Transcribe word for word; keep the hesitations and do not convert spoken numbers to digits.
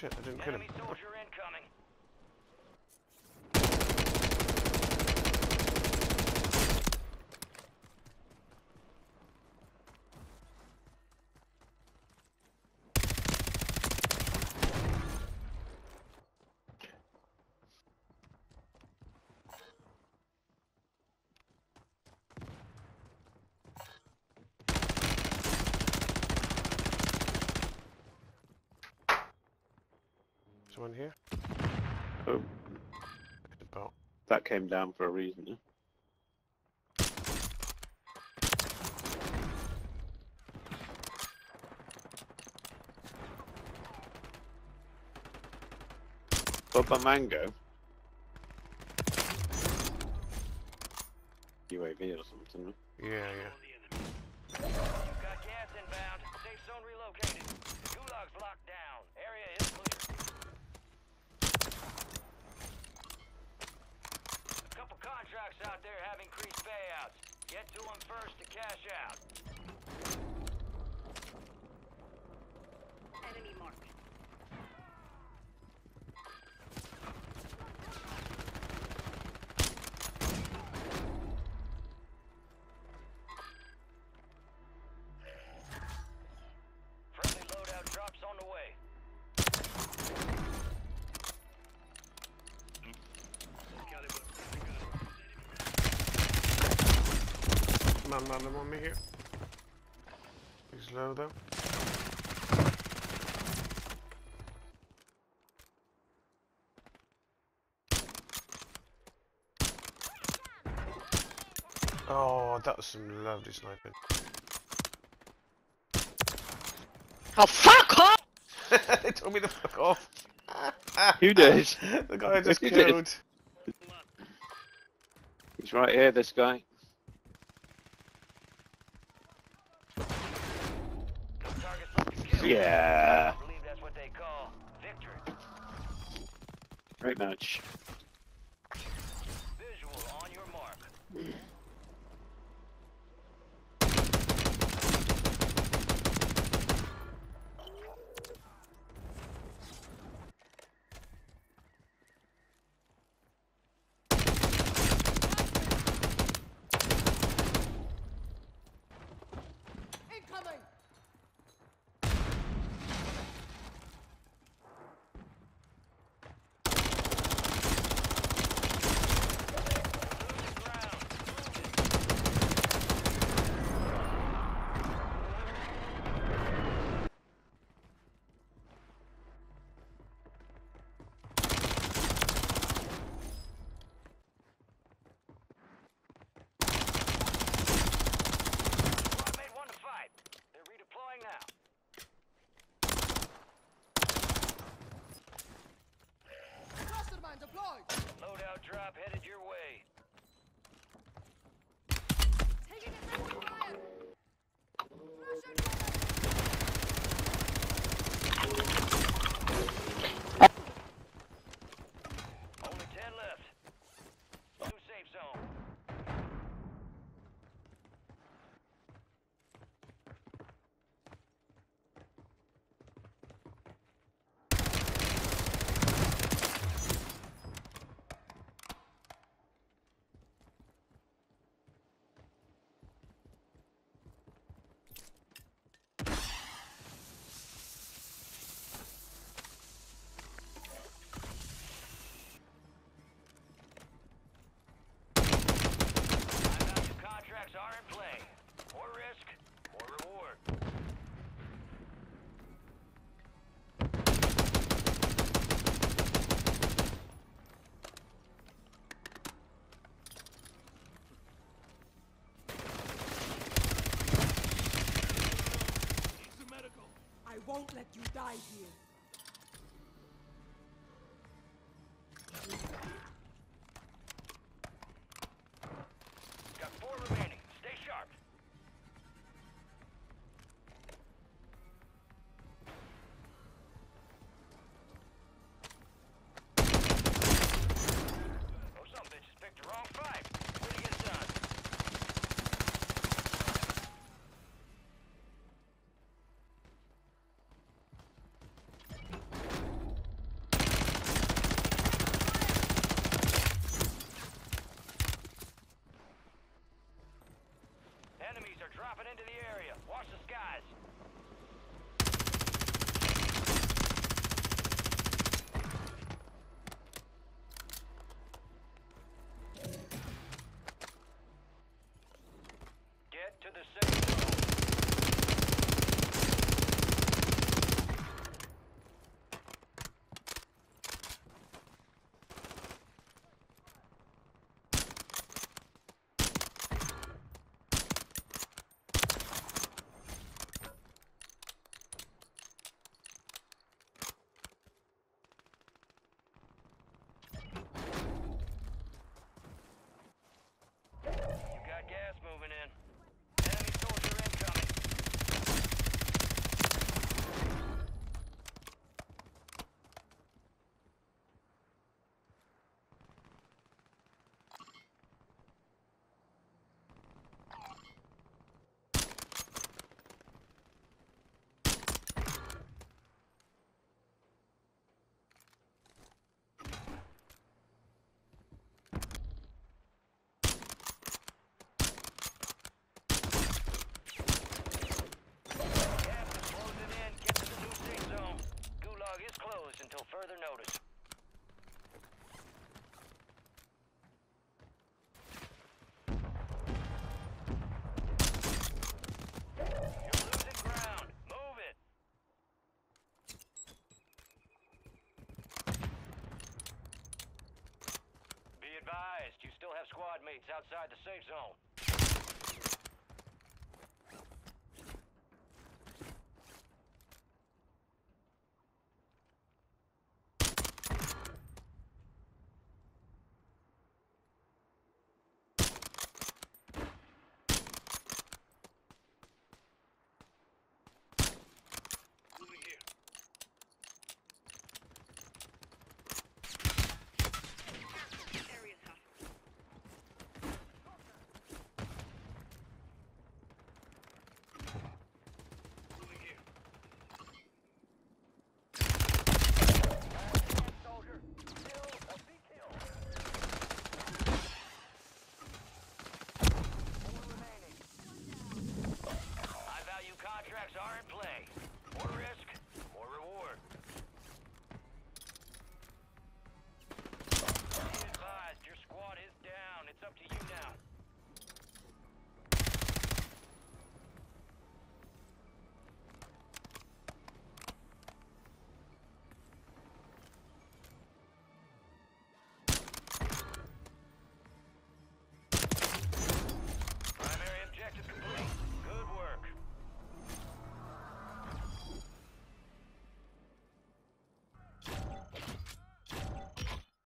Shit, I didn't kill him. Enemy soldier incoming. Someone here? Oh, About. that came down for a reason. Yeah? Bubba Mango? U A V or something. Yeah, yeah. You've got gas inbound. Safe zone relocated. Gulag's locked down. Area is clear. A couple contracts out there have increased payouts. Get to them first to cash out. Enemy mark. Friendly loadout drops on the way. Man, man, them on me here. He's low though. Oh, that was some lovely sniping. Oh, fuck off! They told me to fuck off. Who did? The guy I just Who did? killed. He's right here, this guy. Targets looking killed. Yeah. I believe that's what they call victory. Great match. Visual on your mark. Incoming! Squad mate one to fight. They're redeploying now. Cluster mine deployed! Loadout drop headed your way. Taking effective fire! Russian Only ten left. New safe zone. High-value contracts are in play. More risk, more reward. I won't let you die here. Got four remaining. Stay sharp. Oh, some bitches picked the wrong fight. Way to get it done. dropping into the area. Watch the skies. Get to the safe zone. Gas moving in. Enemy soldier incoming. Until further notice. You're losing ground. Move it. Be advised, you still have squad mates outside the safe zone.